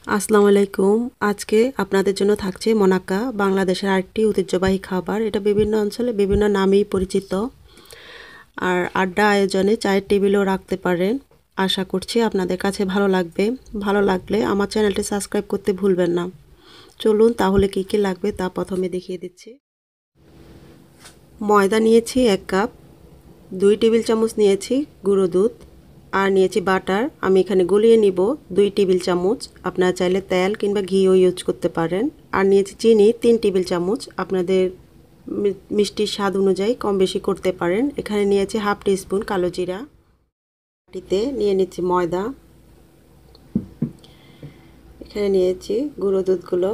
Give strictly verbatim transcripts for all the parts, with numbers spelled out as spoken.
আসসালামু আলাইকুম। আজকে আপনাদের জন্য থাকছে মোনাক্কা, বাংলাদেশের আরেকটি ঐতিহ্যবাহী খাবার। এটা বিভিন্ন অঞ্চলে বিভিন্ন নামেই পরিচিত। আর আড্ডা আয়োজনে চায়ের টেবিলেও রাখতে পারেন। আশা করছি আপনাদের কাছে ভালো লাগবে। ভালো লাগলে আমার চ্যানেলটি সাবস্ক্রাইব করতে ভুলবেন না। চলুন তাহলে কী কী লাগবে তা প্রথমে দেখিয়ে দিচ্ছি। ময়দা নিয়েছি এক কাপ, দুই টেবিল চামচ নিয়েছি গুঁড়ো দুধ, আর নিয়েছি বাটার। আমি এখানে গলিয়ে নিব দুই টেবিল চামচ। আপনারা চাইলে তেল কিংবা ঘিও ইউজ করতে পারেন। আর নিয়েছি চিনি তিন টেবিল চামচ। আপনাদের মিষ্টির স্বাদ অনুযায়ী কম বেশি করতে পারেন। এখানে নিয়েছি হাফ টিস্পুন কালো জিরা। বাটিতে নিয়ে নিচ্ছি ময়দা। এখানে নিয়েছি গুঁড়ো দুধগুলো।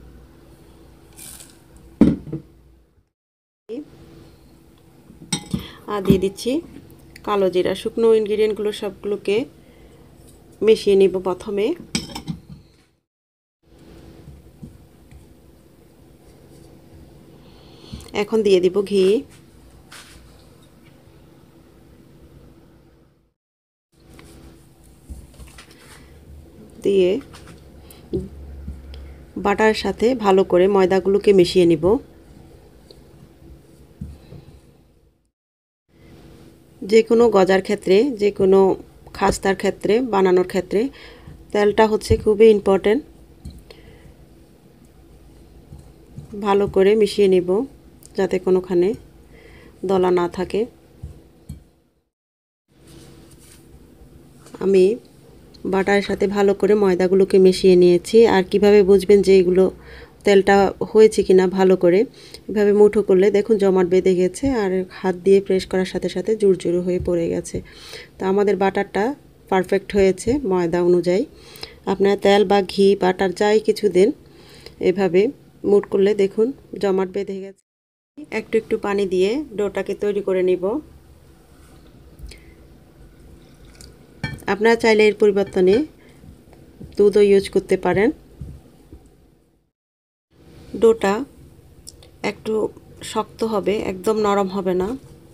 আর দিয়ে দিচ্ছি কালো জিরা। শুকনো ইনগ্রিডিয়েন্টগুলো সবগুলোকে মিশিয়ে নিব প্রথমে। এখন দিয়ে দিব ঘি। দিয়ে বাটার সাথে ভালো করে ময়দাগুলোকে মিশিয়ে নিব। যে কোনো গজার ক্ষেত্রে, যে কোনো খাস্তার ক্ষেত্রে, বানানোর ক্ষেত্রে তেলটা হচ্ছে খুবই ইম্পর্টেন্ট। ভালো করে মিশিয়ে নিব যাতে কোনোখানে দলা না থাকে। আমি বাটারের সাথে ভালো করে ময়দাগুলোকে মিশিয়ে নিয়েছি। আর কিভাবে বুঝবেন যে এগুলো তেলটা হয়েছে কিনা, ভালো করে এভাবে মুঠো করলে দেখুন জমাট বেঁধে গেছে, আর হাত দিয়ে প্রেস করার সাথে সাথে জুড়জুড়ো হয়ে পড়ে গেছে। তো আমাদের বাটারটা পারফেক্ট হয়েছে ময়দা অনুযায়ী। আপনারা তেল বা ঘি বাটার যাই কিছু দিন, এভাবে মুট করলে দেখুন জমাট বেঁধে গেছে। একটু একটু পানি দিয়ে ডোটাকে তৈরি করে নিব। আপনারা চাইলে এর পরিবর্তনে দুধও ইউজ করতে পারেন। ডোটা একটু শক্ত হবে, একদম নরম হবে না,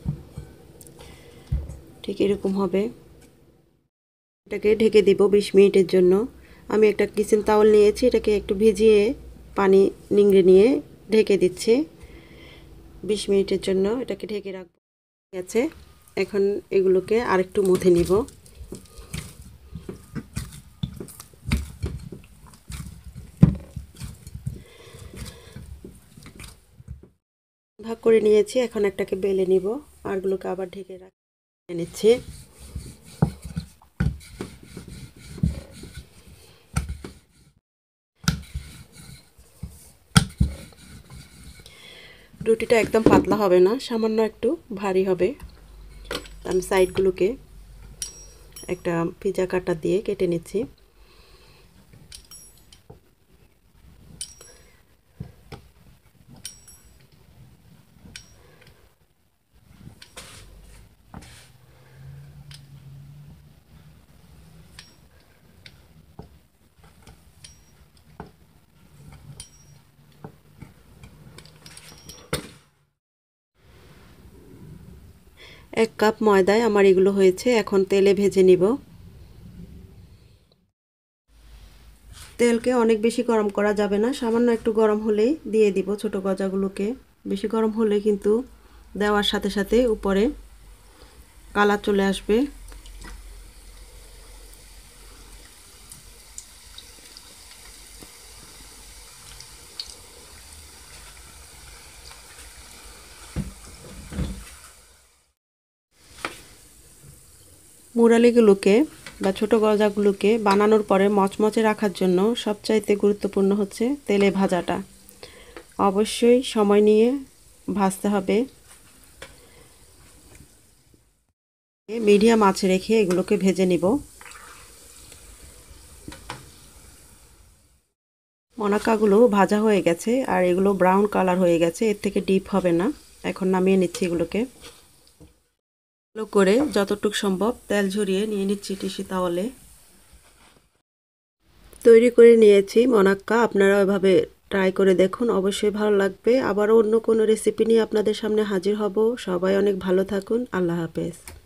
ঠিক এরকম হবে। এটাকে ঢেকে দিব বিশ মিনিটের জন্য। আমি একটা কিচেন টাওয়াল নিয়েছি, এটাকে একটু ভিজিয়ে পানি নিংড়ে নিয়ে ঢেকে দিচ্ছি বিশ মিনিটের জন্য। এটাকে ঢেকে রাখবো। ঠিক আছে, এখন এগুলোকে আরেকটু মুথে নিব। ভাগ করে নিয়েছি, এখন একটাকে বেলে নিব। আরগুলোকে আবার ঢেকে রাখে নিচ্ছি। রুটিটা একদম পাতলা হবে না, সামান্য একটু ভারী হবে। আমি সাইডগুলোকে একটা পিজা কাটা দিয়ে কেটে নিচ্ছি। এক কাপ ময়দায় আমার এগুলো হয়েছে। এখন তেলে ভেজে নিব। তেলকে অনেক বেশি গরম করা যাবে না, সামান্য একটু গরম হলেই দিয়ে দিব ছোট গজাগুলোকে। বেশি গরম হলে কিন্তু দেওয়ার সাথে সাথে উপরে কালার চলে আসবে। মুরালিগুলোকে বা ছোট গজাগুলোকে বানানোর পরে মচমচে রাখার জন্য সবচাইতে গুরুত্বপূর্ণ হচ্ছে তেলে ভাজাটা। অবশ্যই সময় নিয়ে ভাজতে হবে। মিডিয়াম আঁচে রেখে এগুলোকে ভেজে নিব। মোনাক্কাগুলো ভাজা হয়ে গেছে আর এগুলো ব্রাউন কালার হয়ে গেছে, এর থেকে ডিপ হবে না। এখন নামিয়ে নিচ্ছি এগুলোকে। ভালো করে যতটুকু সম্ভব তেল ঝরিয়ে নিয়ে নিচ্ছি টিস্যু তাওয়ালে। তৈরি করে নিয়েছি মোনাক্কা। আপনারা এভাবে ট্রাই করে দেখুন, অবশ্যই ভালো লাগবে। আবারও অন্য কোনো রেসিপি নিয়ে আপনাদের সামনে হাজির হব। সবাই অনেক ভালো থাকুন। আল্লাহ হাফেজ।